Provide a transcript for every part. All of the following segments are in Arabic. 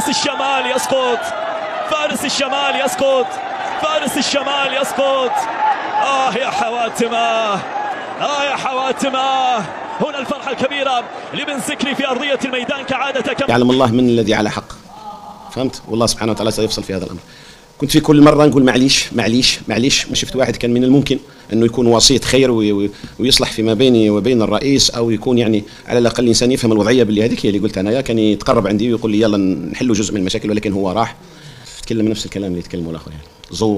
فارس الشمال يسقط، فارس الشمال يسقط، فارس الشمال يسقط. يا حواتمه، يا حواتمه. هنا الفرحة الكبيرة لبن سكري في أرضية الميدان كعادة. يعلم الله من الذي على حق، فهمت؟ والله سبحانه وتعالى سيفصل في هذا الأمر. كنت في كل مرة نقول معليش معليش معليش، ما شفت واحد كان من الممكن أنه يكون وسيط خير ويصلح فيما بيني وبين الرئيس، أو يكون يعني على الأقل إنسان يفهم الوضعية. باللي هذيك هي اللي قلت أنا، كان يتقرب عندي ويقول لي يلا نحلوا جزء من المشاكل، ولكن هو راح تكلم نفس الكلام اللي يتكلموا الآخر، يعني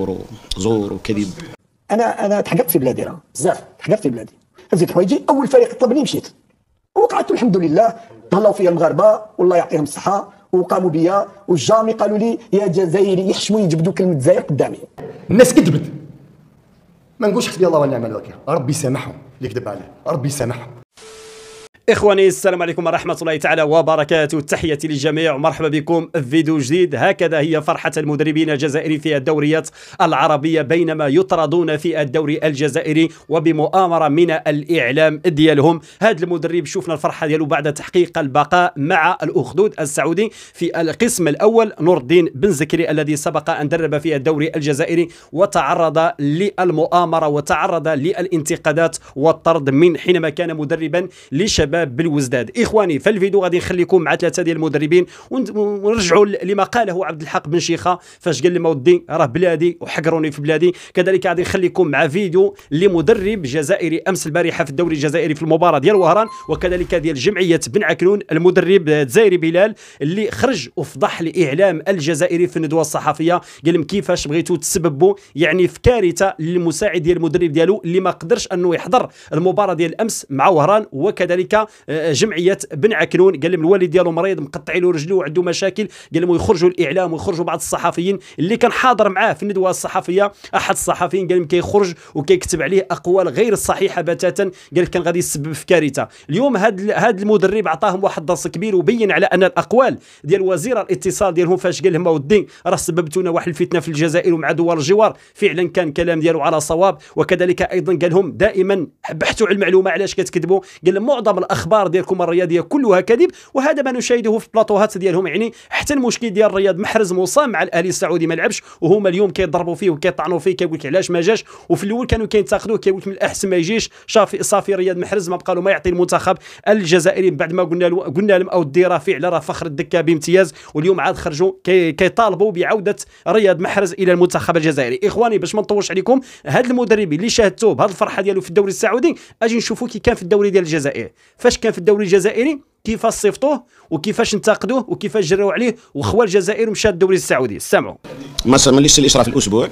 زور وكذب. أنا تحققت في بلادي، راه بزاف تحققت في بلادي. هزيت حوايجي، أول فريق طلبني مشيت، وقعدت الحمد لله. تهلاو فيا المغاربة والله يعطيهم الصحة، وقاموا بيا والجامي قالوا لي يا جزائري، يحشموا يجبدوا كلمة الجزائر قدامي. الناس كذبت، ما نقولش حسبي الله ونعم الوكيل، ربي يسامحهم اللي كذب عليه، ربي يسامحهم. إخواني السلام عليكم ورحمة الله تعالى وبركاته، تحياتي للجميع ومرحبا بكم في فيديو جديد. هكذا هي فرحة المدربين الجزائريين في الدوريات العربية بينما يطردون في الدوري الجزائري وبمؤامرة من الإعلام ديالهم. هذا المدرب شفنا الفرحة ديالو بعد تحقيق البقاء مع الأخدود السعودي في القسم الأول. نور الدين بن زكري الذي سبق أن درب في الدوري الجزائري وتعرض للمؤامرة وتعرض للانتقادات والطرد من حينما كان مدربا لشباب بالوزداد. اخواني في الفيديو غادي نخليكم مع ثلاثه ديال المدربين ونرجعوا لما قاله عبد الحق بن شيخه فاش قال لي ودي راه بلادي وحقروني في بلادي. كذلك غادي نخليكم مع فيديو لمدرب جزائري امس البارحه في الدوري الجزائري في المباراه ديال وهران، وكذلك ديال جمعيه بن عكنون المدرب الجزائري بلال اللي خرج وفضح الاعلام الجزائري في الندوه الصحفيه. قال لهم كيفاش بغيتوا تسببوا يعني في كارثه للمساعد ديال المدرب ديالو اللي ما قدرش انه يحضر المباراه ديال امس مع وهران. وكذلك جمعيه بن عكنون قال لهم الوالد ديالو مريض مقطعين له رجله وعنده مشاكل، قال لهم يخرجوا الاعلام ويخرجوا بعض الصحفيين اللي كان حاضر معاه في الندوه الصحفيه. احد الصحفيين قال لهم كيخرج وكيكتب عليه اقوال غير صحيحه بتاتا، قال كان غادي يسبب في كارثه. اليوم هذا المدرب عطاهم واحد درس كبير وبين على ان الاقوال ديال وزير الاتصال ديالهم فاش قال لهم اودي راه سببتونا واحد الفتنه في الجزائر ومع دول الجوار، فعلا كان كلام ديالو على صواب. وكذلك ايضا قال لهم دائما بحثوا على المعلومه، علاش كتكذبوا؟ قال لهم معظم الاخبار ديالكم الرياضيه كلها كذب، وهذا ما نشاهده في البلاطوهات ديالهم. يعني حتى المشكل ديال رياض محرز مصاب مع الاهلي السعودي ما لعبش، وهما اليوم كيضربوا فيه وكيطعنوا فيه، كيقول لك علاش ما جاش. وفي الاول كانوا كينتقدوه كيقول لك من الاحسن ما يجيش، صافي رياض محرز ما بقى له ما يعطي المنتخب الجزائري بعد ما قلنا لهم او ديرا فعلا راه فخر الدكه بامتياز. واليوم عاد خرجوا كيطالبوا بعوده رياض محرز الى المنتخب الجزائري. اخواني باش ما نطولش عليكم، هذا المدرب اللي شاهدتوه بهذه الفرحه ديالو في الدوري السعودي اجي نشوفوا كي كان في الدوري ديال الجزائر. فاش كان في الدوري الجزائري كيفاش صيفطوه وكيفاش انتقدوه وكيفاش جراو عليه وخوى الجزائر ومشى الدوري السعودي. سمعوا مثلا ليش الاشراف الاسبوع،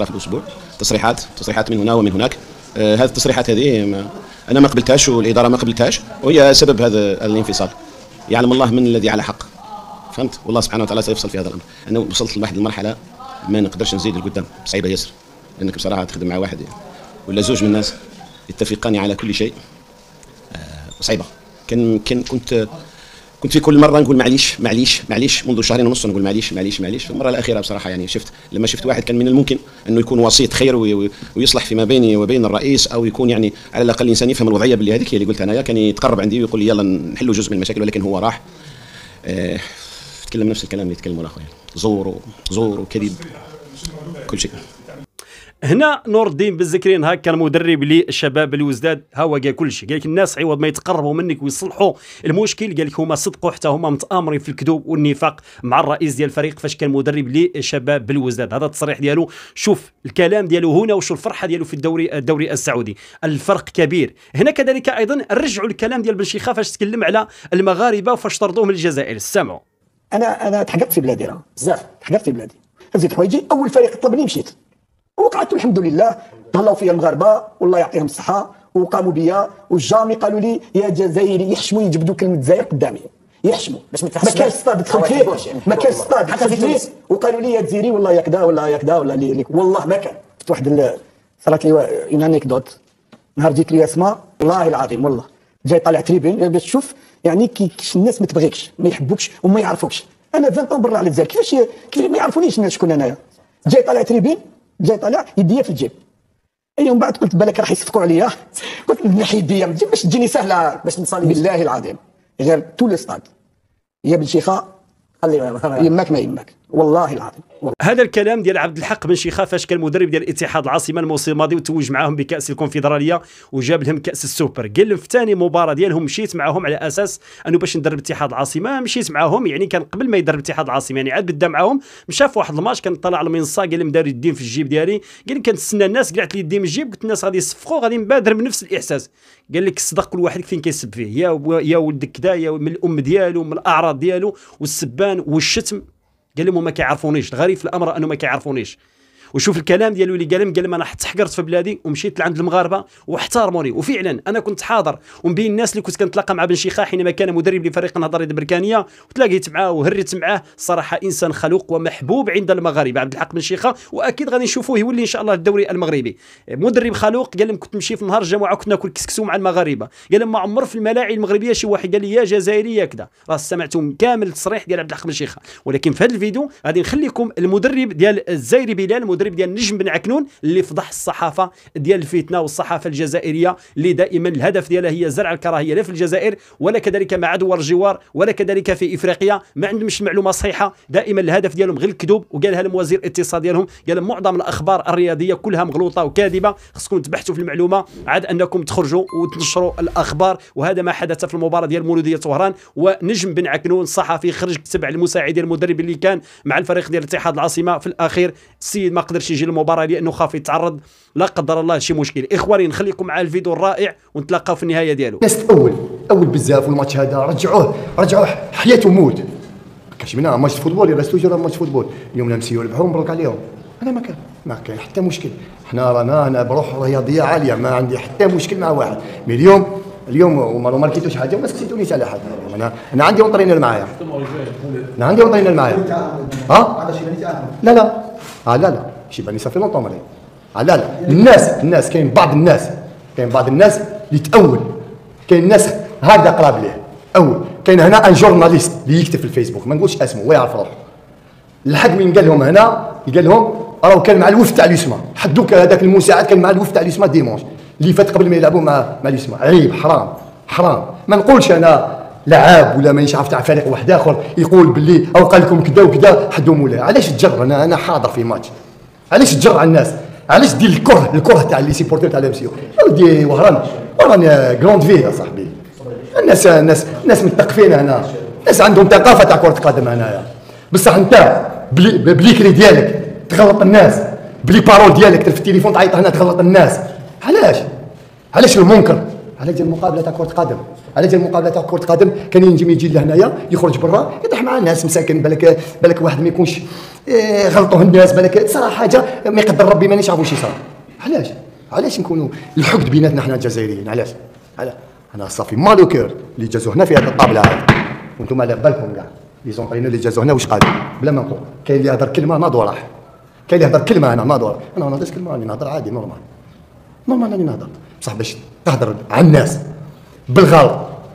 تصريحات من هنا ومن هناك. هذه التصريحات هذه انا ما قبلتهاش والاداره ما قبلتهاش، وهي سبب هذا الانفصال. يعلم الله من الذي على حق، فهمت؟ والله سبحانه وتعالى سيفصل في هذا الامر. انا وصلت لواحد المرحله ما نقدرش نزيد لقدام، صعيبه ياسر، لانك بصراحه تخدم مع واحد ولا زوج من الناس يتفقان على كل شيء، صعيبه. كنت في كل مره نقول معليش منذ شهرين ونص نقول معليش. في المره الاخيره بصراحه يعني لما شفت واحد كان من الممكن انه يكون وسيط خير ويصلح فيما بيني وبين الرئيس، او يكون يعني على الاقل انسان يفهم الوضعيه. باللي هذيك هي اللي قلت انا، كان يتقرب عندي ويقول لي يلا نحلوا جزء من المشاكل، ولكن هو راح تكلم نفس الكلام اللي يتكلموا الاخوين، زور وكذب كل شيء. هنا نور الدين بن زكري نهار كان مدرب للشباب الوزداد، هو قال كل شيء، قال لك الناس عوض ما يتقربوا منك ويصلحوا المشكل قال لك هما صدقوا حتى هما متآمرين في الكذوب والنفاق مع الرئيس ديال الفريق فاش كان مدرب للشباب بالوزداد. هذا التصريح ديالو، شوف الكلام ديالو هنا وشو الفرحه ديالو في الدوري السعودي، الفرق كبير. هنا كذلك ايضا رجعوا الكلام ديال بن شيخه فاش تكلم على المغاربه وفاش طردوهم للجزائر. سمعوا. انا تحققت في بلادي، راه بزاف تحققت في بلادي. هزيت حوايجي، اول فريق طلبني مشيت، وقعدت الحمد لله. تهلاو فيا المغاربه والله يعطيهم الصحه، وقاموا بيا والجامي قالوا لي يا جزائري، يحشموا يجبدوا كلمه الجزائر قدامي، يحشموا باش ما كانش ستاد دخلت فيه، ما كانش ستاد دخلت فيه، وقالوا لي يا جزائري والله يا كذا ولا يا كذا ولا ليك، والله ما كان. واحد صارت لي اون انيكدوت، نهار جيت لي اسماء والله العظيم، والله جاي طالع تريبين باش تشوف يعني كيفاش الناس ما تبغيكش ما يحبوكش وما يعرفوكش. انا 20 برا على الجزائر، كيفاش ما يعرفونيش الناس شكون انايا. جاي طالع تريبين، جاي طالع يديا في الجيب. اي من بعد قلت بالك راح يصفقوا عليا، قلت نحي يديا من الجيب باش تجيني سهله باش نصلي. بالله العظيم غير تو لو ستاد يا بن شيخه يماك ما يماك والله العظيم. هذا الكلام ديال عبد الحق بن شيخه فاش كان مدرب ديال الاتحاد العاصمه الموسم الماضي وتوج معاهم بكاس الكونفدراليه وجاب لهم كاس السوبر. قال لهم في ثاني مباراه ديالهم مشيت معاهم على اساس انه باش ندرب اتحاد العاصمه. مشيت معاهم يعني كان قبل ما يدرب اتحاد العاصمه، يعني عاد بدا معاهم. مشى في واحد الماتش كان طلع على المنصه قال لهم داروا يدين في الجيب ديالي. قال لك كنتسنى الناس، قلعت لي يدي من الجيب قلت الناس غادي يصفقوا غادي نبادر بنفس الاحساس. قال لك الصدق كل واحد فين كيسب فيه، يا ولدك كذا، يا من الام ديالو، من الاعراض ديالو والسبان والشتم. قال لهم ما كيعرفونيش، الغريب في الامر انه ما كيعرفونيش. وشوف الكلام ديالو اللي قال لهم انا احتحقرت في بلادي ومشيت لعند المغاربه واحترموني. وفعلا انا كنت حاضر ومن بين الناس اللي كنت كنتلاقى مع بن شيخه حينما كان مدرب لفريق النهضريه البركانيه، وتلاقيت معاه وهريت معاه. صراحه انسان خلوق ومحبوب عند المغاربه عبد الحق بن شيخه، واكيد غادي نشوفوه يولي ان شاء الله الدوري المغربي. مدرب خلوق. قال لهم كنت نمشي في نهار الجمعه كنت ناكل كسكسو مع المغاربه. قال لهم ما عمر في الملاعب المغربيه شي واحد قال لي يا جزائري يا كذا. راه سمعتم كامل التصريح ديال عبد الحق بن شيخه. ولكن في هذا الفيديو غادي نخليكم المدرب ديال الزايري بلال، المدرب ديال نجم بن عكنون اللي فضح الصحافه ديال الفتنه والصحافه الجزائريه اللي دائما الهدف ديالها هي زرع الكراهيه لا في الجزائر ولا كذلك مع دول الجوار ولا كذلك في افريقيا. ما عندهمش المعلومه صحيحه، دائما الهدف ديالهم غير الكذوب. وقالها لهم وزير الاتصال ديالهم، قال لهم معظم الاخبار الرياضيه كلها مغلوطه وكاذبه، خصكم تبحثوا في المعلومه عاد انكم تخرجوا وتنشروا الاخبار. وهذا ما حدث في المباراه ديال مولوديه طهران. ونجم بن عكنون الصحفي خرج كتب على المساعد المدرب اللي كان مع الفريق ديال الاتحاد العاصمه. في الاخير السيد ما قدرش يجي للمباراه لانه خاف يتعرض لا قدر الله شي مشكل. اخواني نخليكم مع الفيديو الرائع ونتلاقاو في النهايه ديالو. الناس اول بزاف والماتش هذا رجعوه حياه وموت. كاش منها ماتش فوتبول يرستو جرا ماتش فوتبول. اليوم نمسيو ربحوا مبروك عليهم. انا ما كاين حتى مشكل. حنا رانا انا بروح رياضيه عاليه ما عندي حتى مشكل مع واحد. مي اليوم وما لقيتوش حاجه وما سكتونيش على حد. انا عندي اونطرينور معايا. انا عندي اونطرينور معايا. ها لا شي باني صافي لونطون مريض. لا الناس كاين بعض الناس اللي تأول. كاين الناس هكذا قراب ليه اول. كاين هنا ان جورناليست اللي يكتب في الفيسبوك ما نقولش اسمه ويعرف روحه. الحق من قال لهم هنا قال لهم راهو كان مع الوفد تاع اليسما. حدوك هذاك المساعد كان مع الوفد تاع اليسما ديمونش اللي فات قبل ما يلعبوا مع اليسما. عيب حرام. ما نقولش انا لعاب ولا مانيش عارف تاع فريق واحد اخر يقول باللي او قال لكم كذا وكذا حدوا مولاي. علاش تجر؟ انا حاضر في ماتش. علاش تجر على الناس؟ علاش دير الكره تاع لي سيبورتور تاع الامسيو؟ ودي وهران كروند في يا صاحبي. الناس متثقفين هنا. الناس عندهم ثقافه تاع كره قدم هنايا. بصح انت بليكري ديالك تغلط الناس، بلي بارول ديالك في التليفون تعيط هنا تغلط الناس. علاش المنكر؟ علاش ديال المقابله تاع كره قدم؟ علاش ديال المقابله تاع كره قدم كان يجي لهنايا يخرج برا يطيح مع الناس مساكن. بالك واحد ما يكونش غلطوه الناس، بالك صرا حاجه ما يقدر ربي مانيش عارف واش يصرا. علاش نكونوا الحقد بيناتنا حنا الجزائريين؟ علاش انا صافي مالو كور اللي جازو هنا في هذه الطابله هذه. وانتم على بالكم كاع لي زونطرينور اللي جازو هنا واش قادر بلا ما نقول. كاين اللي يهضر كلمه ناضو راح، كاين اللي يهضر كلمه انا ناضو. انا ما نهضرش كلمه، راني نهضر عادي نورمال راني نهضر. بصح باش تهضر على الناس بالغلط،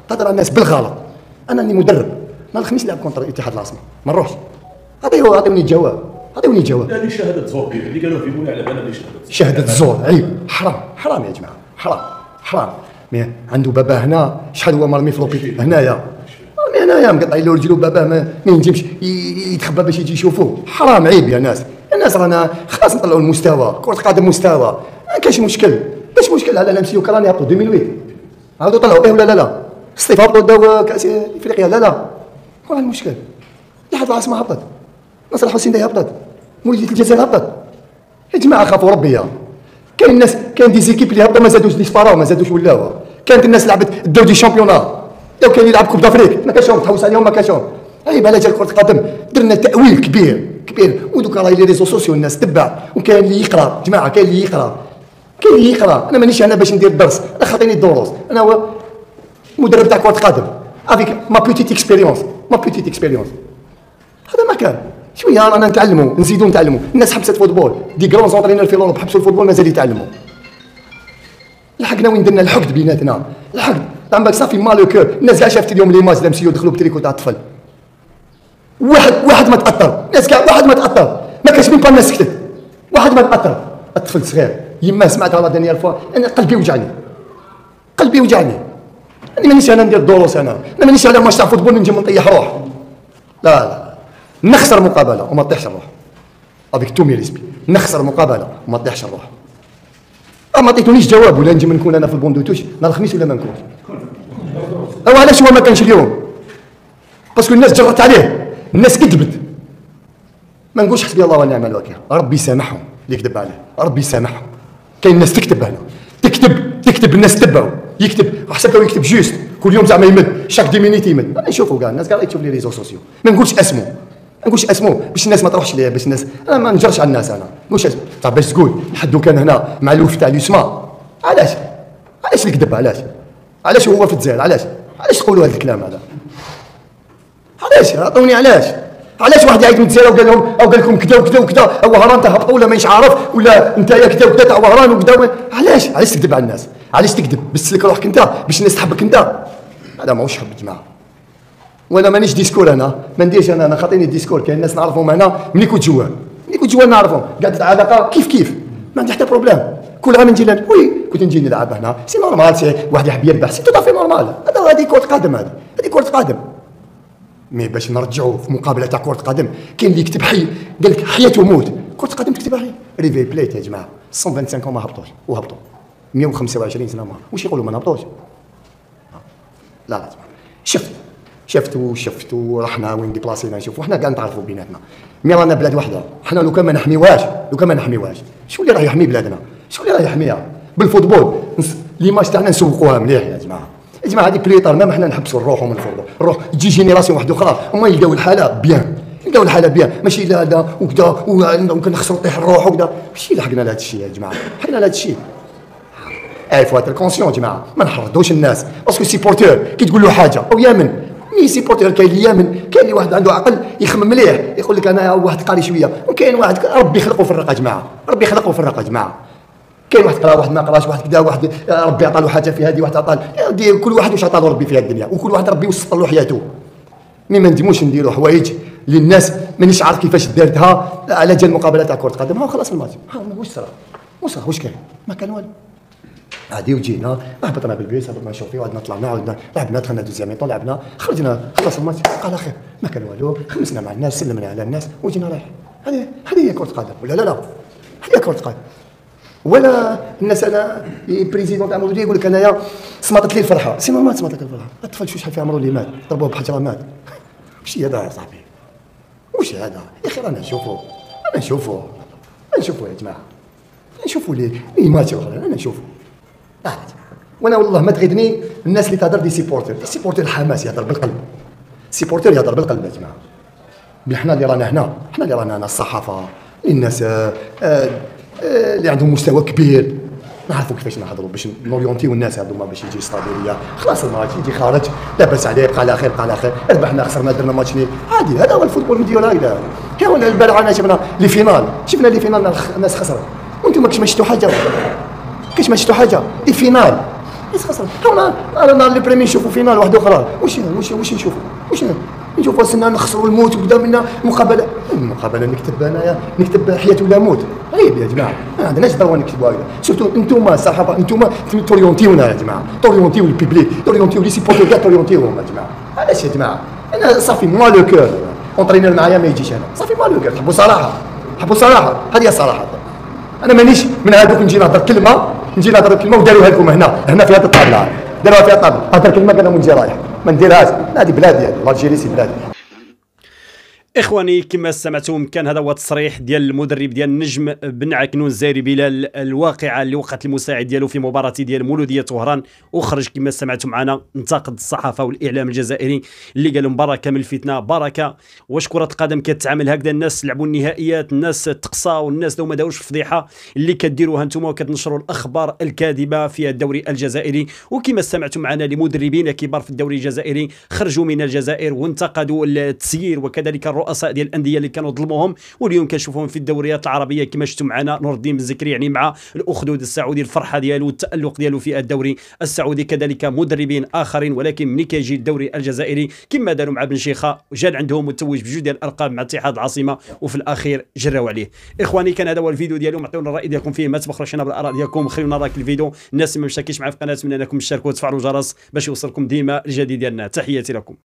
انا راني مدرب. نهار الخميس نلعب كونتر الاتحاد العاصمه ما نروحش. عطيوني الجواب. هذه شهاده زور اللي قالوا في بناء على بالها شهاده زور. عيب حرام يا جماعه حرام. مي عنده بابا هنا شحال هو مرمي في لوبيتال هنايا مقطعين له رجلو. باباه ما ينجمش يتخبى باش يجي يشوفوه. حرام عيب يا ناس. الناس رانا خلاص نطلعوا المستوى. كره قدم مستوى ما كاينش مشكل. على الامسيو كران يهبطوا 2008 عاودوا طلعوا ولا لا الصيف هبطوا داو كاس افريقيا لا وين المشكل؟ الاتحاد العاصمه هبطت، نصر الحسين هبطت، مولوديه الجزائر هبطت. يا جماعه خافوا ربي. كاين دي زيكيب اللي هبطوا ما زادوش ديسباراو ما زادوش ولاو. كانت الناس لعبت الدور دي شامبيونات لو كان يلعب كوب دافريك ما كانش تحوس عليهم ما كانش. عيب على جال كره القدم درنا تاويل كبير ودوك راهي لي ريزو سوسيو الناس تبع. وكاين اللي يقرا جماعه كاين اللي يقرا. انا مانيش انا باش ندير الدرس، انا خاطيني الدروس. انا هو مدرب تاع كره قدم افيك ما بوتيت اكسبيريونس. هذا ما كان شويه رانا نتعلموا نزيدوا نتعلموا. الناس حبست فوتبول دي كرون زونطرينور في اوروب حبسوا الفوتبول مازال يتعلموا. لحقنا وين درنا الحقد بيناتنا. عندك صافي مالو كور. الناس كاع شافت اليوم لي ماج لمسيو دخلوا بتريكو تاع الطفل. واحد ما تاثر. الناس كاع واحد ما تاثر. ما كاش من الناس سكتت. واحد ما تاثر. الطفل صغير يما سمعتها لا دانيير فوا انا قلبي وجعني. انا مانيش انا ندير دروس. انا مانيش على ماتش تاع فوتبول نجي نطيح روح. لا نخسر مقابله وما طيحش الروح افيك تو مي ريسبي، نخسر مقابله وما طيحش الروح. ما عطيتونيش جواب ولا نجي نكون انا في البوندوتوش نهار الخميس ولا ما نكونش. او علاش هو ما كانش اليوم؟ باسكو الناس جرت عليه، الناس كذبت. ما نقولش حسبي الله ونعم الوكيل، ربي يسامحهم اللي كذب عليه، ربي يسامحهم. كاين الناس تكتب هنا، تكتب الناس تبعوا، يكتب حسب يكتب جوست كل يوم زعما يمد شاك دي مينيت يمد. انا نشوفوا كاع الناس كاع تشوف لي ريزو سوسيو، ما نقولش اسمه باش الناس ما تروحش ليه، باش الناس انا ما نجرش على الناس، انا نقولش اسمه تاع باش تقول حدو كان هنا مع الوف تاع اليسما. علاش الكذب؟ علاش هو في الجزائر؟ علاش تقولوا هذا الكلام هذا؟ علاش عطوني علاش واحد يعيط من الجزائر وقال لهم او قال لكم كذا وكذا وكذا، او وهران تهبطوا ولا مانيش عارف، ولا انت يا كذا وكذا تاع وهران وكذا. علاش تكذب على الناس؟ علاش تكذب باش تسلك روحك انت باش الناس تحبك انت؟ هذا ماهوش حب الجماعه. وانا مانيش ديسكور، انا ما نديرش، انا خاطيني الديسكور. كاين الناس نعرفهم انا ملي كنت جوال نعرفهم قاعد العلاقه كيف ما عندي حتى بروبليم. كل عام نجي كنت نجي نلعب هنا، سي نورمال، سي واحد يحب يربح، سي توتافي نورمال. هذه كرة قدم، هذه كرة قدم. مي باش نرجعوا في مقابله تاع كرة قدم، كاين اللي يكتب حي قال لك حياة وموت، كرة قدم تكتبها حي. ريفي بليت يا جماعه 125 ما هبطوش وهبطوا 125 سنه، واش يقولوا ما نهبطوش؟ لا شفتوا رحنا وين ديبلاسينا نشوفوا، حنا كاع نتعرفوا بيناتنا. مي رانا بلاد وحده، حنا لو كان ما نحميوهاش شكون اللي راح يحمي بلادنا؟ شكون اللي راح يحميها؟ بالفوتبول ليماج تاعنا نسوقوها مليح يا جماعه. هذه بريطار، ما حنا نحبسوا الروح ومن الفوضى، الروح تجي جينيراسيون واحده اخرى هما يلقاو الحاله بيان، ماشي لا هذا وكذا وممكن نخسروا طيح الروح وكذا. ماشي لحقنا لهذا الشيء يا جماعه، حقنا لهذا الشيء. عرفوا هذا الكونسيون يا جماعه، ما نحرضوش الناس، باسكو سيبورتور كي تقول له حاجه او يامن. مي سيبورتور كاين اللي يامن، كاين اللي واحد عنده عقل يخمم مليح يقول لك انا واحد قاري شويه، وكاين واحد ربي خلقه في الرقه يا جماعه، كاين واحد قرا واحد ما قراش، واحد كذا، واحد ربي عطاه حاجه في هذه، واحد عطاه. كل واحد واش عطاه ربي في هذه الدنيا، وكل واحد ربي وسط له حياته. مي ما نديموش نديروا حوايج للناس مانيش عارف كيفاش دارتها على جال المقابله تاع كره قدم. ها خلاص الماتش، واش صرا واش كاين؟ ما كان والو. عادي وجينا هبطنا بالبيس، هبطنا نشوفي، وعدنا طلعنا، عدنا لعبنا، دخلنا دوزيام ميطون، لعبنا، خرجنا، خلص الماتش على خير، ما كان والو. خمسنا مع الناس، سلمنا على الناس وجينا رايح. هذه هي كره قدم ولا لا؟ هذه كره قدم. ولا الناس انا بريزيدون تاع مولوديه يقول لك انايا صمتت لي الفرحه، سي نورمال صمتت لك الفرحه. الطفل شحال في عمره اللي مات، ضربوه بحجره مات. واش هذا يا صاحبي؟ واش هذا يا اخي؟ رانا نشوفوا يا جماعه، نشوفوا لي ماتش اخرى، انا نشوفوا. وانا والله ما تغيدني الناس اللي تهضر دي سيبورتر الحماس يهضر بالقلب، سيبورتر يهضر بالقلب يا جماعه. حنا اللي رانا هنا الصحافه، الناس اللي عندهم مستوى كبير، نعرفوا كيفاش نهضروا باش نوريونتيو الناس هذوما باش يجي ستابيليه. خلاص الماتش يجي خارج لاباس عليه، بقى على خير ربحنا خسرنا درنا ماتش لي عادي. هذا هو الفوتبول نديرو هكذا. كاين البارح انا شفنا لي فينال الناس خسرت، وانتم ما شفتوا حاجه لي فينال الناس خسرت. انا اللي بريمي نشوفوا فينال واحده اخرى، واش نشوفوا سنا نخسروا الموت وكذا منا المقابله نكتب حياه ولا موت. عيب يا جماعه، ما عندناش ضروري نكتبوا هكذا. سورتو انتم الصحافه، انتم توريونتيونا يا جماعه، توريونتيو البيبليك، توريونتيو لي سيبورتور كاع توريونتيوهم يا جماعه. علاش يا جماعه؟ انا صافي موا لو كور، اونطرينور معايا ما يجيش، انا صافي موا لو كور. حبوا صراحه، هذه الصراحه. انا مانيش من هذوك نجي نهضر كلمه وداروها لكم هنا في هذه الطابله، داروها في هذه الطابله، هضر كلمه كان نجي رايح، ما نديرهاش. هذه بلادي، الجيري سي بلادي. اخواني كما سمعتم، كان هذا هو التصريح ديال المدرب ديال النجم بن عكنون الزايري بلال، الواقعه اللي وقعت المساعد ديالو في مباراه ديال مولوديه طهران، وخرج كما سمعتم معنا انتقد الصحافه والاعلام الجزائري اللي قال لهم بركه من الفتنه، بركه واش كره القدم كتعامل هكذا؟ الناس لعبوا النهائيات، الناس تقصاو، الناس لو ما داوش فضيحه اللي كديروها انتم وكتنشروا الاخبار الكاذبه في الدوري الجزائري. وكما سمعتم معنا لمدربين كبار في الدوري الجزائري خرجوا من الجزائر وانتقدوا التسيير وكذلك الرؤساء ديال الانديه اللي كانوا ظلموهم، واليوم كنشوفوهم في الدوريات العربيه كما شفتوا معنا نور الدين الزكري، يعني مع الاخدود السعودي، الفرحه ديالو والتالق ديالو في الدوري السعودي، كذلك مدربين اخرين. ولكن ملي كيجي الدوري الجزائري كما داروا مع بن شيخه، جا عندهم متوج بجوج ديال الارقام مع اتحاد العاصمه، وفي الاخير جراو عليه. اخواني كان هذا هو الفيديو ديالهم، عطيونا الراي ديالكم فيه، ما تبخلوش لنا بالاراء ديالكم، خليونا رايك الفيديو. الناس اللي ما مشتركينش معنا في القناه، نتمنى انكم تشتركوا وتفعلوا الجرس باش يوصلكم ديما الجديد ديالنا. تحياتي لكم.